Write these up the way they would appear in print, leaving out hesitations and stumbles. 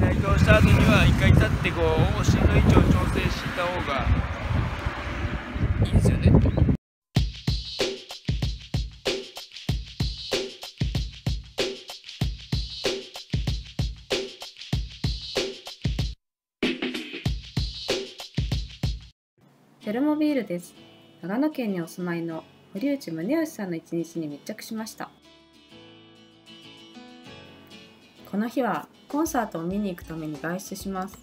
体操した後には一回立ってお尻の位置を調整した方がいいですよね。 フェルモビールです。長野県にお住まいの堀内宗義さんの一日に密着しました。この日はコンサートを見に行くために外出します。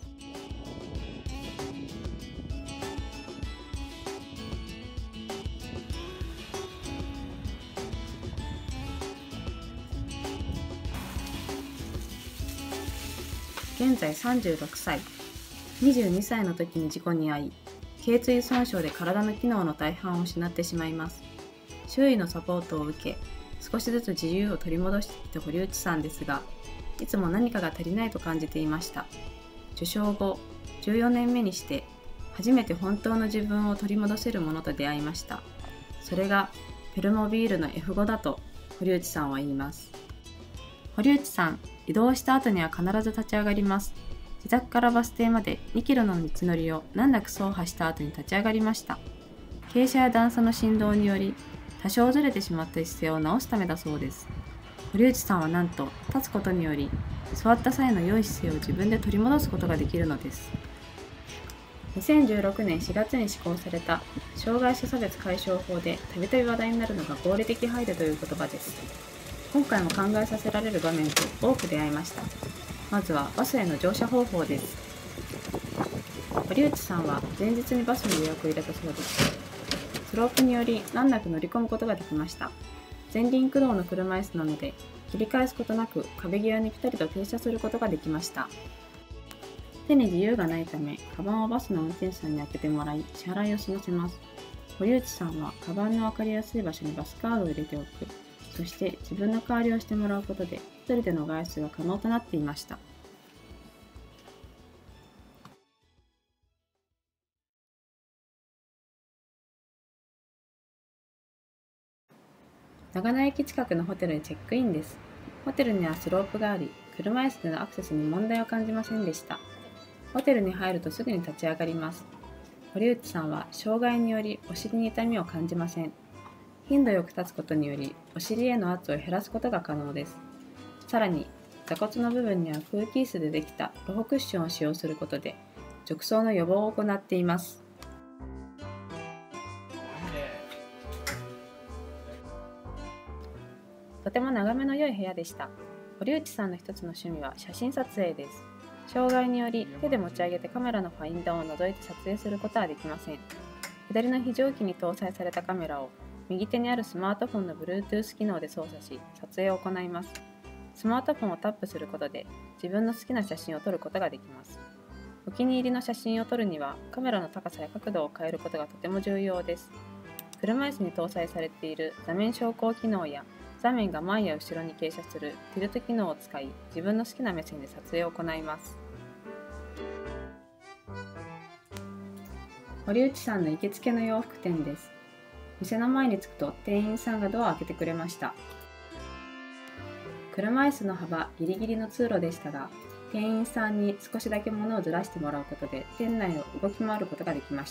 現在36歳、22歳の時に事故に遭い、頸椎損傷で体の機能の大半を失ってしまいます。周囲のサポートを受け、少しずつ自由を取り戻してきた堀内さんですが、いつも何かが足りないと感じていました。受賞後、14年目にして初めて本当の自分を取り戻せるものと出会いました。それがフェルモビールの F5 だと堀内さんは言います。堀内さん、移動した後には必ず立ち上がります。自宅からバス停まで2キロの道のりを難なく走破した後に立ち上がりました。傾斜や段差の振動により多少ずれてしまった姿勢を直すためだそうです。堀内さんはなんと立つことにより座った際の良い姿勢を自分で取り戻すことができるのです。2016年4月に施行された障害者差別解消法でたびたび話題になるのが合理的配慮という言葉です。今回も考えさせられる場面と多く出会いました。まずはバスへの乗車方法です。堀内さんは前日にバスの予約を入れたそうです。スロープにより難なく乗り込むことができました。前輪駆動の車椅子なので切り返すことなく壁際にピタリと停車することができました。手に自由がないため、カバンをバスの運転手さんに開けてもらい支払いを済ませます。堀内さんはカバンの分かりやすい場所にバスカードを入れておく、そして自分の代わりをしてもらうことで一人での外出が可能となっていました。長野駅近くのホテルにチェックインです。ホテルにはスロープがあり、車椅子でのアクセスに問題を感じませんでした。ホテルに入るとすぐに立ち上がります。堀内さんは障害によりお尻に痛みを感じません。頻度よく立つことによりお尻への圧を減らすことが可能です。さらに座骨の部分には空気椅子でできたロホクッションを使用することで褥瘡の予防を行っています。とても眺めの良い部屋でした。堀内さんの一つの趣味は写真撮影です。障害により手で持ち上げてカメラのファインダーを覗いて撮影することはできません。左の非常機に搭載されたカメラを右手にあるスマートフォンの Bluetooth 機能で操作し撮影を行います。スマートフォンをタップすることで自分の好きな写真を撮ることができます。お気に入りの写真を撮るにはカメラの高さや角度を変えることがとても重要です。車椅子に搭載されている座面昇降機能や座面が前や後ろに傾斜するティルト機能を使い、自分の好きな目線で撮影を行います。堀内さんの行きつけの洋服店です。店の前に着くと店員さんがドアを開けてくれました。車椅子の幅ギリギリの通路でしたが、店員さんに少しだけ物をずらしてもらうことで店内を動き回ることができました。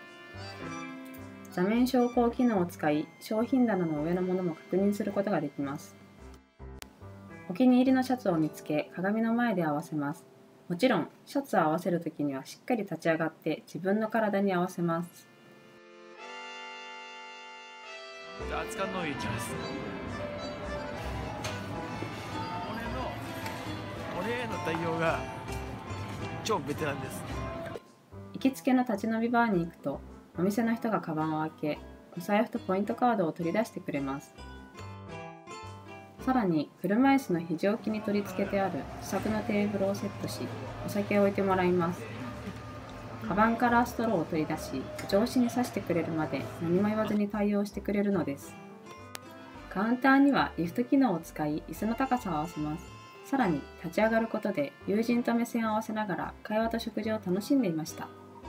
座面昇降機能を使い、商品棚の上のものも確認することができます。お気に入りのシャツを見つけ、鏡の前で合わせます。もちろん、シャツを合わせるときにはしっかり立ち上がって自分の体に合わせます。 熱燗の上行きます。俺への対応が超ベテランです。 行きつけの立ち飲みバーに行くと、お店の人がカバンを開け、お財布とポイントカードを取り出してくれます。さらに、車椅子の非常機に取り付けてある自作のテーブルをセットし、お酒を置いてもらいます。カバンからストローを取り出し、上司に刺してくれるまで何も言わずに対応してくれるのです。カウンターにはリフト機能を使い、椅子の高さを合わせます。さらに、立ち上がることで友人と目線を合わせながら会話と食事を楽しんでいました。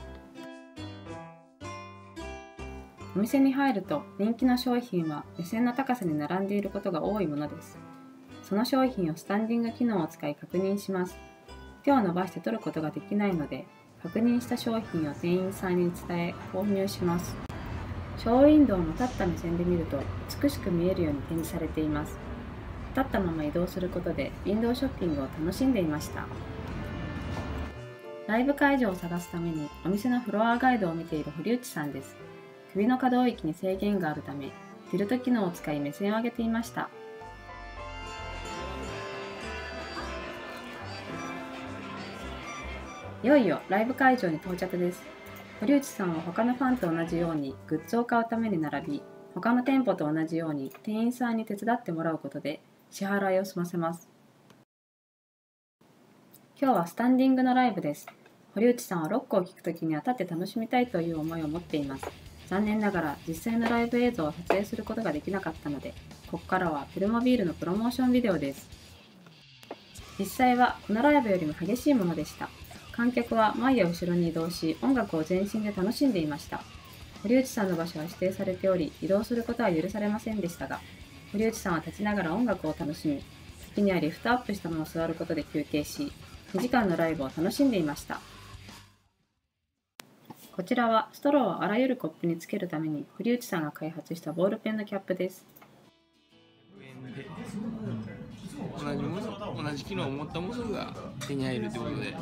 お店に入ると人気の商品は目線の高さに並んでいることが多いものです。その商品をスタンディング機能を使い確認します。 手を伸ばして取ることができないので、確認した商品を店員さんに伝え購入します。ショーウィンドウも立った目線で見ると美しく見えるように展示されています。立ったまま移動することでウィンドウショッピングを楽しんでいました。ライブ会場を探すためにお店のフロアガイドを見ている堀内さんです。首の可動域に制限があるため、ティルト機能を使い目線を上げていました。いよいよライブ会場に到着です。堀内さんは他のファンと同じようにグッズを買うために並び、他の店舗と同じように店員さんに手伝ってもらうことで支払いを済ませます。今日はスタンディングのライブです。堀内さんはロックを聴くときには立って楽しみたいという思いを持っています。残念ながら実際のライブ映像を撮影することができなかったので、ここからはフィルモビールのプロモーションビデオです。実際はこのライブよりも激しいものでした。観客は前や後ろに移動し、音楽を全身で楽しんでいました。堀内さんの場所は指定されており、移動することは許されませんでしたが、堀内さんは立ちながら音楽を楽しみ、時にはリフトアップしたまま座ることで休憩し、2時間のライブを楽しんでいました。こちらはストローをあらゆるコップにつけるために堀内さんが開発したボールペンのキャップです。 同じ機能を持ったものが手に入るということで、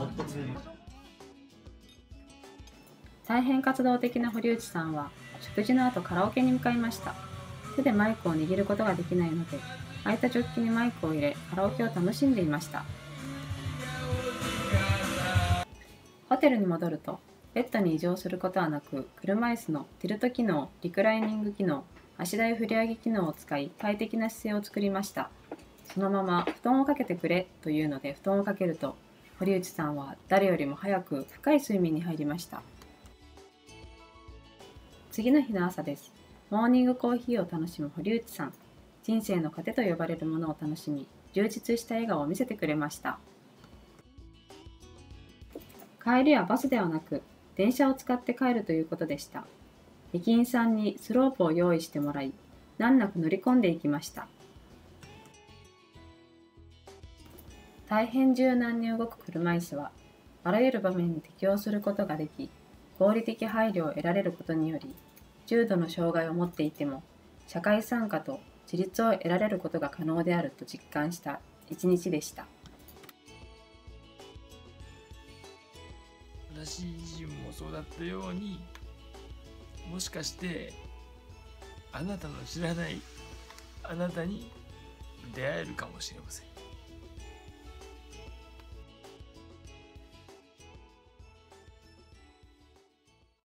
大変活動的な堀内さんは食事の後カラオケに向かいました。手でマイクを握ることができないので、空いたジョッキにマイクを入れカラオケを楽しんでいました。ホテルに戻るとベッドに移乗することはなく、車椅子のティルト機能、リクライニング機能、足台振り上げ機能を使い快適な姿勢を作りました。そのまま布団をかけてくれというので布団をかけると、堀内さんは誰よりも早く深い睡眠に入りました。次の日の朝です。モーニングコーヒーを楽しむ堀内さん。人生の糧と呼ばれるものを楽しみ、充実した笑顔を見せてくれました。帰りはバスではなく、電車を使って帰るということでした。駅員さんにスロープを用意してもらい、難なく乗り込んでいきました。大変柔軟に動く車椅子は、あらゆる場面に適応することができ、合理的配慮を得られることにより、重度の障害を持っていても、社会参加と自立を得られることが可能であると実感した一日でした。 私自身もそうだったように、もしかしてあなたの知らないあなたに出会えるかもしれません。